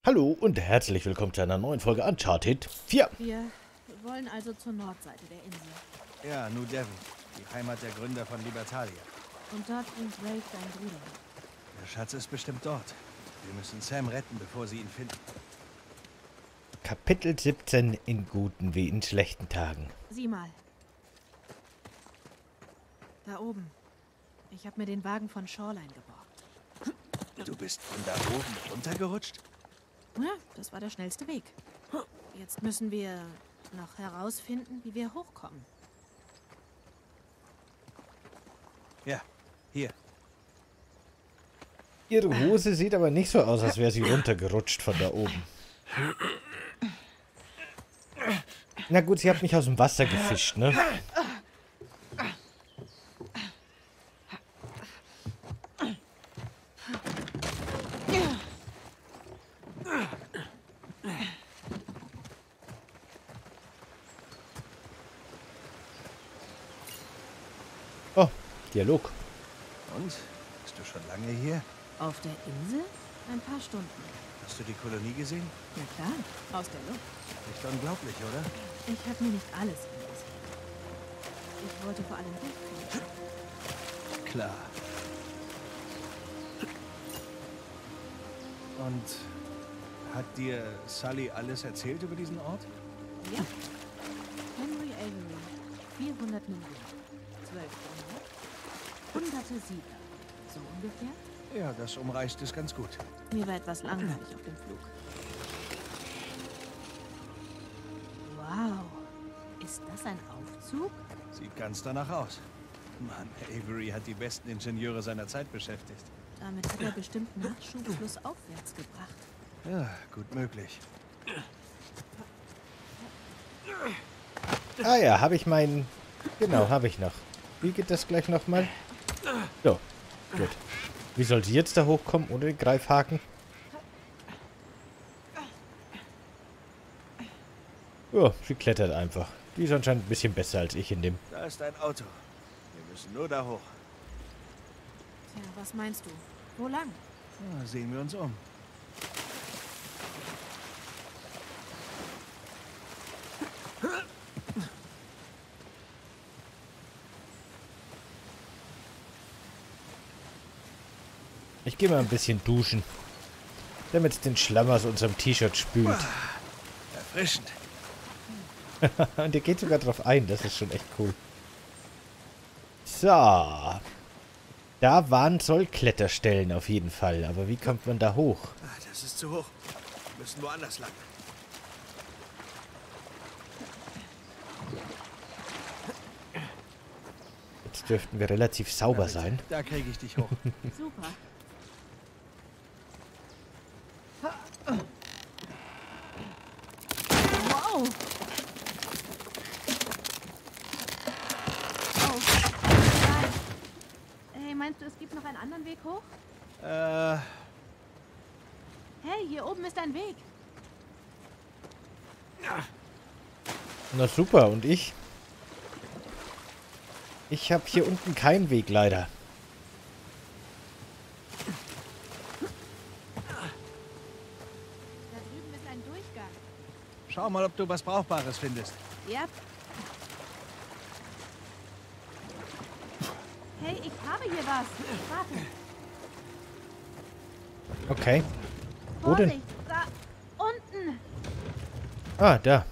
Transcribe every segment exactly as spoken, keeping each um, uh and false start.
Hallo und herzlich willkommen zu einer neuen Folge Uncharted vier. Wir wollen also zur Nordseite der Insel. Ja, New Devon, die Heimat der Gründer von Libertalia. Und dort bringt Rafe dein Bruder. Der Schatz ist bestimmt dort. Wir müssen Sam retten, bevor sie ihn finden. Kapitel siebzehn in guten wie in schlechten Tagen. Sieh mal. Da oben. Ich habe mir den Wagen von Shoreline geborgt. Du bist von da oben runtergerutscht? Ja, das war der schnellste Weg. Jetzt müssen wir noch herausfinden, wie wir hochkommen. Ja, hier. Ihre Hose sieht aber nicht so aus, als wäre sie runtergerutscht von da oben. Na gut, sie hat mich aus dem Wasser gefischt, ne? Oh, Dialog. Und? Bist du schon lange hier? Auf der Insel? Ein paar Stunden. Hast du die Kolonie gesehen? Na klar, aus der Luft. Nicht unglaublich, oder? Ich habe mir nicht alles angesehen. Ich wollte vor allem dich finden. Klar. Und hat dir Sully alles erzählt über diesen Ort? Ja. Henry Avery. vierhundert Millionen. zwölf Gründe. Hunderte Siedler. So ungefähr? Ja, das umreißt es ganz gut. Mir war etwas langweilig auf dem Flug. Wow. Ist das ein Aufzug? Sieht ganz danach aus. Mann, Avery hat die besten Ingenieure seiner Zeit beschäftigt. Damit hat er bestimmt Nachschub flussaufwärts gebracht. Ja, gut möglich. Ah ja, habe ich meinen... Genau, habe ich noch. Wie geht das gleich nochmal? So, gut. Wie soll sie jetzt da hochkommen ohne den Greifhaken? Ja, sie klettert einfach. Die ist anscheinend ein bisschen besser als ich in dem. Da ist ein Auto. Wir müssen nur da hoch. Tja, was meinst du? Wo lang? Ja, sehen wir uns um. Ich gehe mal ein bisschen duschen. Damit es den Schlamm aus unserem T-Shirt spült. Erfrischend. Und der geht sogar drauf ein. Das ist schon echt cool. So. Da waren Sollkletterstellen auf jeden Fall. Aber wie kommt man da hoch? Ah, das ist zu hoch. Wir müssen woanders lang. Jetzt dürften wir relativ sauber sein. Da kriege ich dich hoch. Super. Wow. Oh. Nein. Hey, meinst du, es gibt noch einen anderen Weg hoch? äh, Hey, hier oben ist ein Weg. Na super. Und ich? Ich habe hier unten keinen Weg leider. Da drüben ist ein Durchgang. schau mal, ob du was Brauchbares findest. Ja. Hey, ich habe hier was. Warte. Okay. Wo denn? Vorsicht, da unten. Ah, da.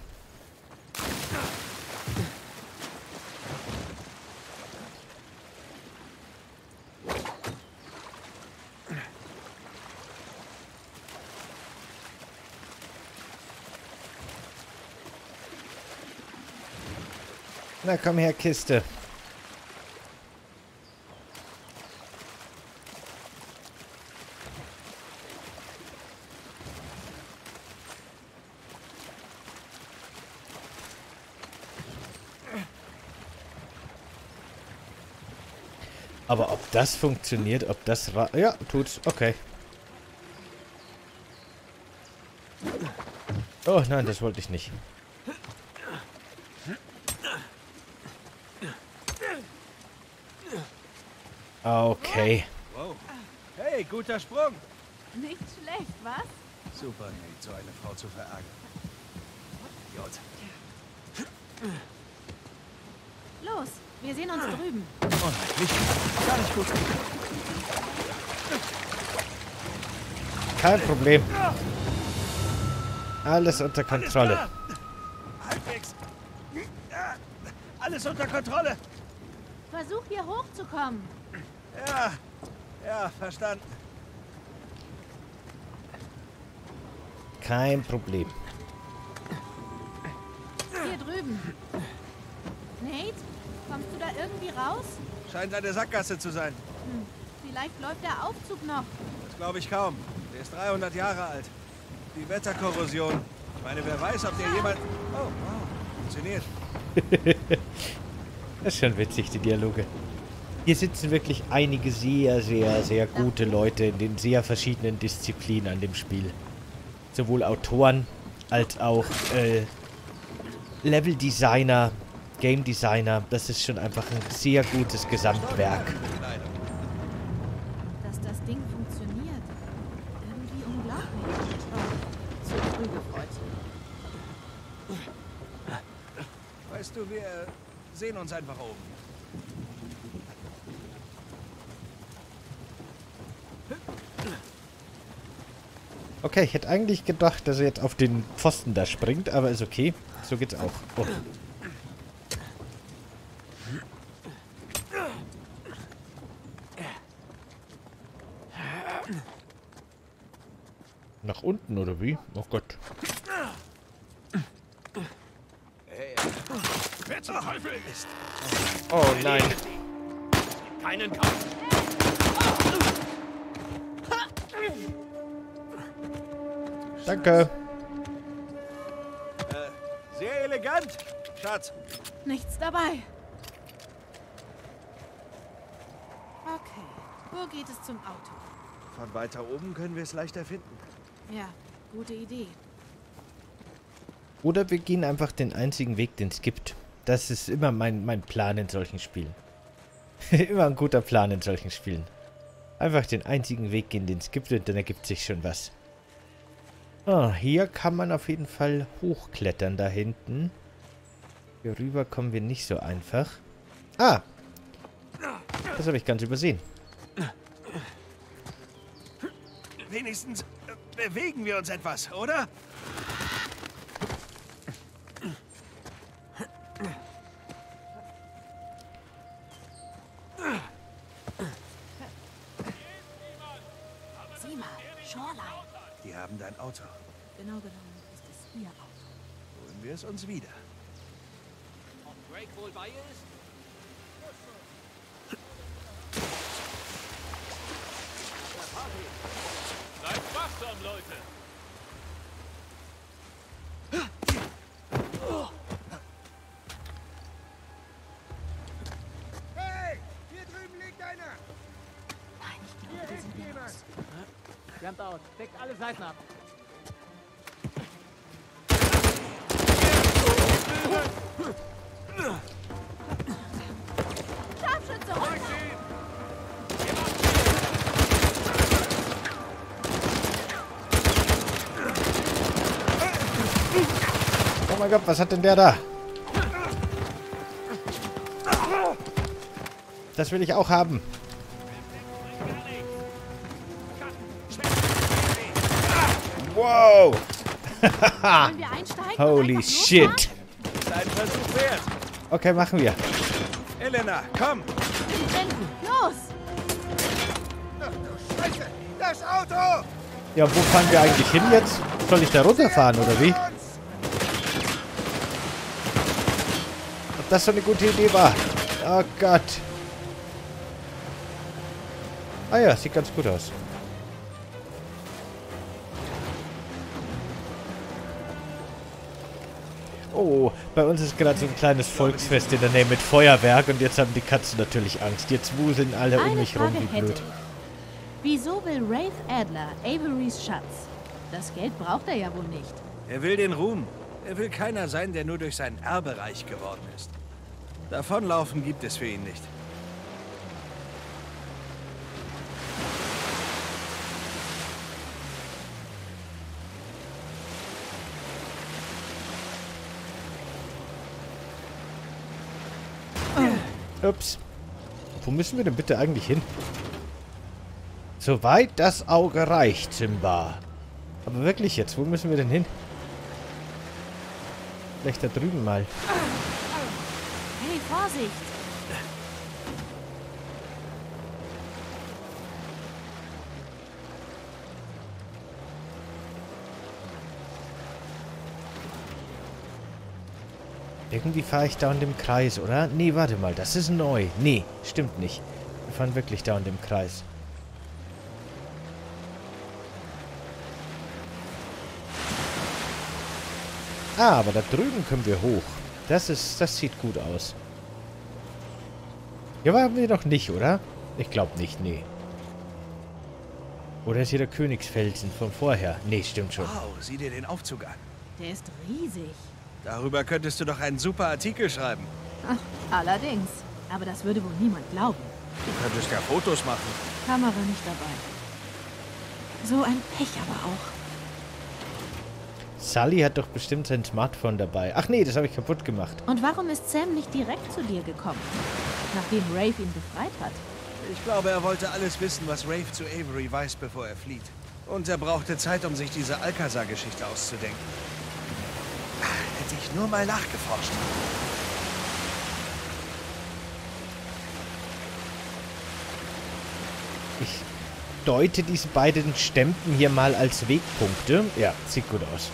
Na komm her, Kiste. Aber ob das funktioniert, ob das... Ra ja, tut's. Okay. Oh nein, das wollte ich nicht. Okay. Wow. Hey, guter Sprung. Nicht schlecht, was? Super, Nate, so eine Frau zu verärgern. Idiot. Los, wir sehen uns drüben. Oh nein, nicht. Gar nicht gut. Kein Problem. Alles unter Kontrolle. Alles klar. Halbwegs. Ja, alles unter Kontrolle. Versuch hier hochzukommen. Ja, ja, verstanden. Kein Problem. Hier drüben. Nate, kommst du da irgendwie raus? Scheint eine Sackgasse zu sein. Hm, vielleicht läuft der Aufzug noch. Das glaube ich kaum. Der ist dreihundert Jahre alt. Die Wetterkorrosion. Ich meine, wer weiß, ob der jemand... Oh, wow. Funktioniert. Das ist schon witzig, die Dialoge. Hier sitzen wirklich einige sehr, sehr, sehr gute Leute in den sehr verschiedenen Disziplinen an dem Spiel. Sowohl Autoren als auch äh, Leveldesigner, Game Designer. Das ist schon einfach ein sehr gutes Gesamtwerk. Dass das Ding funktioniert. Irgendwie unglaublich. Zu früh gefreut. Weißt du, wir sehen uns einfach oben. Okay, ich hätte eigentlich gedacht, dass er jetzt auf den Pfosten da springt, aber ist okay. So geht's auch. Oh. Nach unten, oder wie? Oh Gott. Wer zum Teufel ist? Oh nein. Keinen Kampf. Danke. Äh, sehr elegant, Schatz. Nichts dabei. Okay, wo geht es zum Auto? Von weiter oben können wir es leichter finden. Ja, gute Idee. Oder wir gehen einfach den einzigen Weg, den es gibt. Das ist immer mein, mein Plan in solchen Spielen. Immer ein guter Plan in solchen Spielen. Einfach den einzigen Weg gehen, den es gibt, und dann ergibt sich schon was. Ah, hier kann man auf jeden Fall hochklettern, da hinten. Hier rüber kommen wir nicht so einfach. Ah! Das habe ich ganz übersehen. Wenigstens äh, bewegen wir uns etwas, oder? Sieh mal, Shoreline. Die haben dein Auto. Genau genommen ist es ihr Auto. Holen wir es uns wieder. Ob Drake wohl bei ihr ist? Bleibt wachsam, Leute! Hey, hier drüben liegt einer. Nein, ich glaube, wir sind hier raus. Jumpt aus. Deckt alle Seiten ab. Scharfschütze, runter! Oh mein Gott, was hat denn der da? Das will ich auch haben. Wow! Wollen wir einsteigen? und Holy einfach shit! losfahren? Ist ein Versuch wert. Okay, machen wir. Elena, komm. Rennen, los! Scheiße, das Auto! Ja, wo fahren wir eigentlich hin jetzt? Soll ich da runterfahren, oder wie? Ob das so eine gute Idee war? Oh Gott. Ah ja, sieht ganz gut aus. Oh, bei uns ist gerade so ein kleines Volksfest in der Nähe mit Feuerwerk und jetzt haben die Katzen natürlich Angst. Jetzt wuseln alle um Eine mich rum Frage wie hätte blöd. ich. Wieso will Rafe Adler Averys Schatz? Das Geld braucht er ja wohl nicht. Er will den Ruhm. Er will keiner sein, der nur durch sein Erbe reich geworden ist. Davonlaufen gibt es für ihn nicht. Ups. Wo müssen wir denn bitte eigentlich hin? Soweit das Auge reicht, Simba. Aber wirklich jetzt, wo müssen wir denn hin? Vielleicht da drüben mal. Hey, Vorsicht! Irgendwie fahre ich dauernd im Kreis, oder? Nee, warte mal, das ist neu. Nee, stimmt nicht. Wir fahren wirklich dauernd im Kreis. Ah, aber da drüben können wir hoch. Das ist, das sieht gut aus. Hier waren wir doch nicht, oder? Ich glaube nicht, nee. Oder ist hier der Königsfelsen von vorher? Nee, stimmt schon. Wow, sieh dir den Aufzug an. Der ist riesig. Darüber könntest du doch einen super Artikel schreiben. Ach, allerdings. Aber das würde wohl niemand glauben. Du könntest ja Fotos machen. Kamera nicht dabei. So ein Pech aber auch. Sully hat doch bestimmt sein Smartphone dabei. Ach nee, das habe ich kaputt gemacht. Und warum ist Sam nicht direkt zu dir gekommen, nachdem Rafe ihn befreit hat? Ich glaube, er wollte alles wissen, was Rafe zu Avery weiß, bevor er flieht. Und er brauchte Zeit, um sich diese Alcazar-Geschichte auszudenken. Hätte ich nur mal nachgeforscht. Ich deute diese beiden Stempen hier mal als Wegpunkte. Ja, sieht gut aus.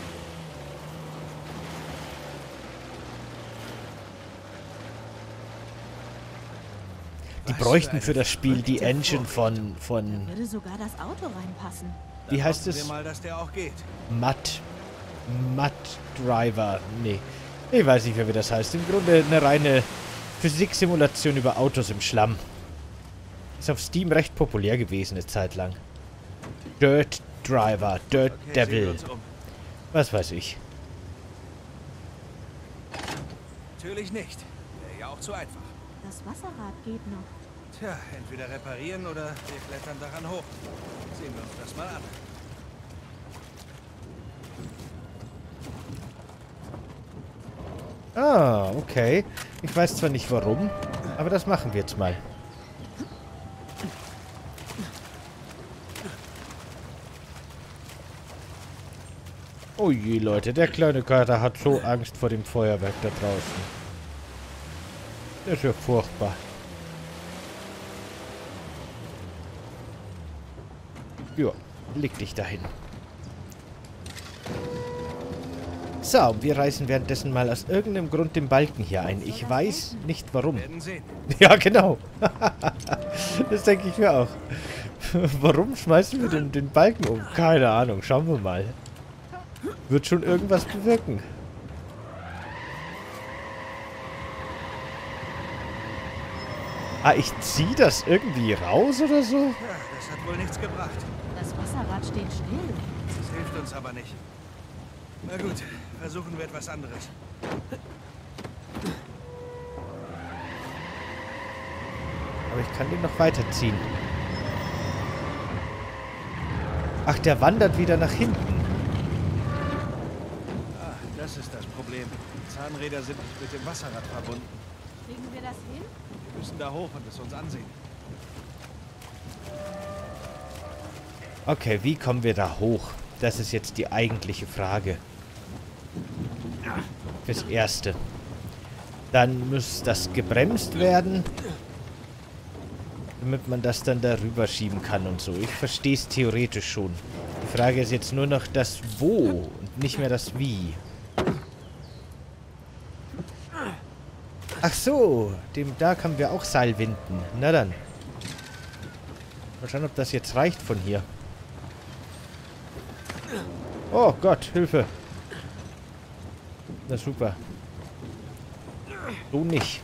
Die Was bräuchten für für eine das Spiel die verrückte Engine von, von, Würde sogar das Auto reinpassen. wie Dann heißt hoffen wir es? mal, dass der auch geht. Matt. Matt Driver. Nee. Ich weiß nicht mehr, wie das heißt. Im Grunde eine reine Physiksimulation über Autos im Schlamm. Ist auf Steam recht populär gewesen eine Zeit lang. Dirt Driver. Dirt Okay, sehen wir Devil. uns um. Was weiß ich. Natürlich nicht. Wäre ja auch zu einfach. Das Wasserrad geht noch. Tja, entweder reparieren oder wir klettern daran hoch. Sehen wir uns das mal an. Ah, okay. Ich weiß zwar nicht warum, aber das machen wir jetzt mal. Oh je, Leute, der kleine Kater hat so Angst vor dem Feuerwerk da draußen. Das ist ja furchtbar. Ja, leg dich dahin. So, und wir reißen währenddessen mal aus irgendeinem Grund den Balken hier ein. Ich weiß nicht warum. Werden sehen. Ja, genau. Das denke ich mir auch. Warum schmeißen wir den, den Balken um? Keine Ahnung, schauen wir mal. Wird schon irgendwas bewirken. Ah, ich ziehe das irgendwie raus oder so? Ja, das hat wohl nichts gebracht. Das Wasserrad steht still. Das hilft uns aber nicht. Na gut, versuchen wir etwas anderes. Aber ich kann den noch weiterziehen. Ach, der wandert wieder nach hinten. Ah, das ist das Problem. Die Zahnräder sind nicht mit dem Wasserrad verbunden. Kriegen wir das hin? Wir müssen da hoch und es uns ansehen. Okay, wie kommen wir da hoch? Das ist jetzt die eigentliche Frage. Fürs Erste. Dann muss das gebremst werden, damit man das dann darüber schieben kann und so. Ich verstehe es theoretisch schon. Die Frage ist jetzt nur noch das Wo und nicht mehr das Wie. Ach so, dem da können wir auch Seil winden. Na dann. Mal schauen, ob das jetzt reicht von hier. Oh Gott, Hilfe. Na super. So nicht.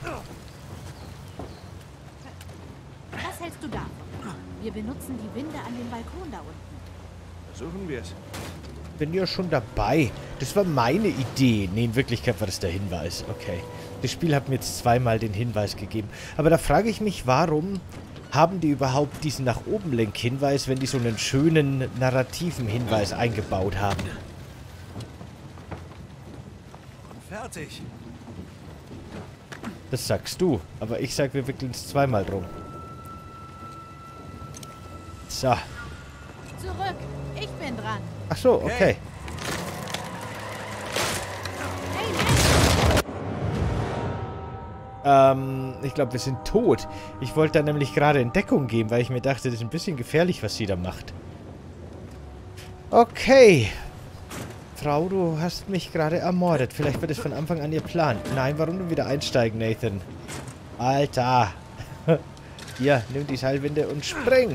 Was hältst du davon? Wir benutzen die Winde an dem Balkon da unten. Versuchen wir es. Bin ja schon dabei. Das war meine Idee. Nee, in Wirklichkeit war das der Hinweis. Okay. Das Spiel hat mir jetzt zweimal den Hinweis gegeben. Aber da frage ich mich, warum haben die überhaupt diesen nach oben Lenk-Hinweis, wenn die so einen schönen narrativen Hinweis eingebaut haben? Und fertig. Das sagst du. Aber ich sag, wir wickeln es zweimal drum. So. Zurück. Ich bin dran. Ach so, okay. Okay. Hey, Nate. Ähm, ich glaube, wir sind tot. Ich wollte da nämlich gerade in Deckung gehen, weil ich mir dachte, das ist ein bisschen gefährlich, was sie da macht. Okay. Frau, du hast mich gerade ermordet. Vielleicht wird es von Anfang an ihr Plan. Nein, warum du wieder einsteigen, Nathan? Alter. Hier, nimm die Seilwinde und spring.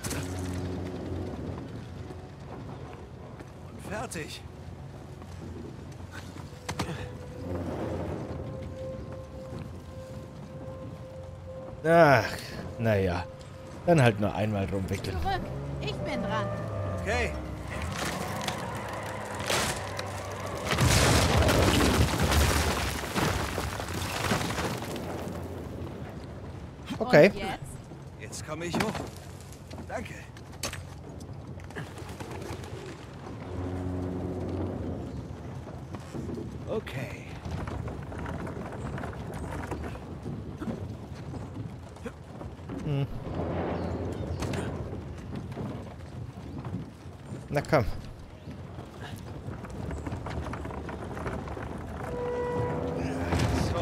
Und fertig. Ach, naja. Dann halt nur einmal rumwickeln. Zurück. Ich bin dran. Okay. Okay. Und jetzt? Jetzt komme ich hoch. Danke. Okay. Hm. Na komm. So.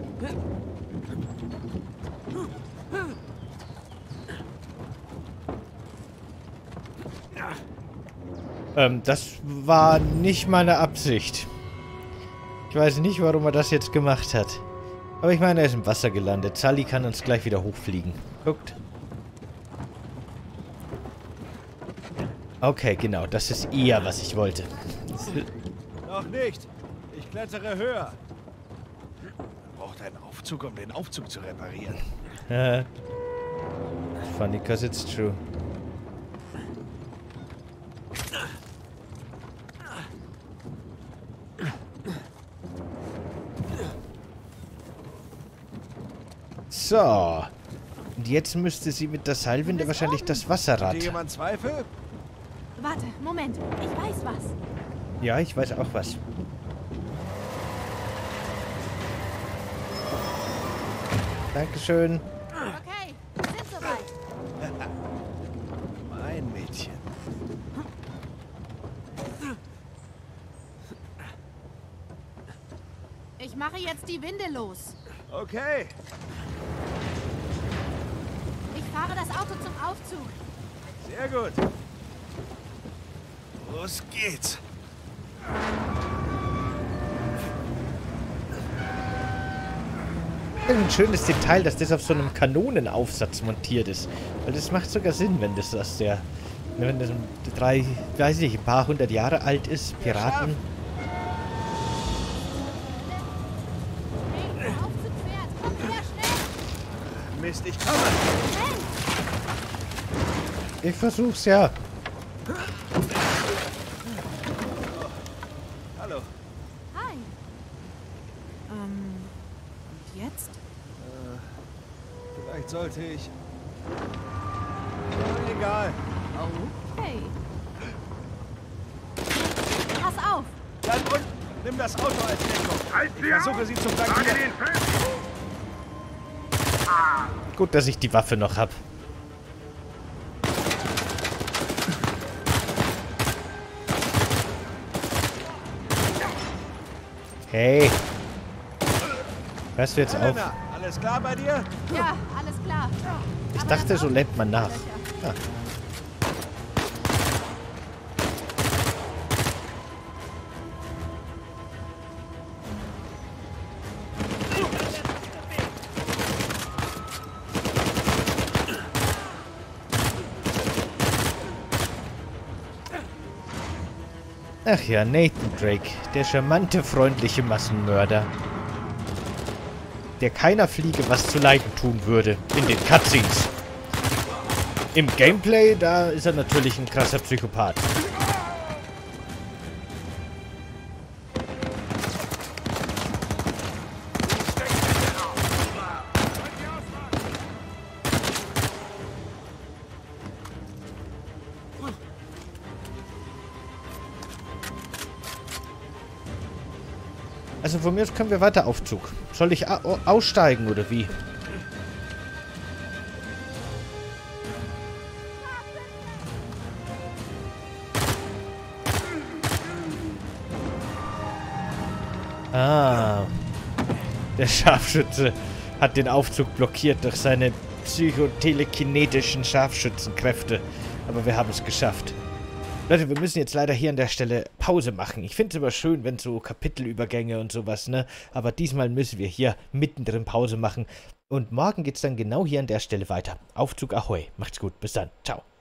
Ähm, das war nicht meine Absicht. Ich weiß nicht, warum er das jetzt gemacht hat. Aber ich meine, er ist im Wasser gelandet. Sully kann uns gleich wieder hochfliegen. Guckt. Okay, genau. Das ist eher, was ich wollte. Noch nicht. Ich klettere höher. Man braucht einen Aufzug, um den Aufzug zu reparieren. Funny, cause it's true. So. Und jetzt müsste sie mit der Seilwinde wahrscheinlich das Wasserrad. Hat hier jemand Zweifel? Warte, Moment. Ich weiß was. Ja, ich weiß auch was. Dankeschön. Okay, wir sind soweit. Mein Mädchen. Ich mache jetzt die Winde los. Okay. Ich fahre das Auto zum Aufzug. Sehr gut. Los geht's. Ein schönes Detail, dass das auf so einem Kanonenaufsatz montiert ist. Weil das macht sogar Sinn, wenn das aus der... Wenn das drei, weiß ich, ein paar hundert Jahre alt ist. Piraten. Hey, der Aufzug fährt. Komm her, schnell. Mist, ich komme. Schnell. Ich versuch's ja. Hallo. Hi. Ähm, und jetzt? Vielleicht sollte ich... Oh, egal. Okay. Pass auf. Dann und nimm das Auto als Deckung. Ich versuche sie zu flankieren. Gut, dass ich die Waffe noch hab. Hey. Hörst du jetzt auf? Helena, alles klar bei dir? Ja, alles klar. Ich Aber dachte, das so Auto- lernt man nach. Ah. Ach ja, Nathan Drake, der charmante, freundliche Massenmörder, der keiner Fliege was zu leiden tun würde in den Cutscenes. Im Gameplay, da ist er natürlich ein krasser Psychopath. Also von mir aus können wir weiter Aufzug. Soll ich au aussteigen oder wie? Ah. Der Scharfschütze hat den Aufzug blockiert durch seine psychotelekinetischen Scharfschützenkräfte. Aber wir haben es geschafft. Leute, wir müssen jetzt leider hier an der Stelle Pause machen. Ich finde es aber schön, wenn so Kapitelübergänge und sowas, ne? Aber diesmal müssen wir hier mittendrin Pause machen. Und morgen geht es dann genau hier an der Stelle weiter. Aufzug Ahoi. Macht's gut. Bis dann. Ciao.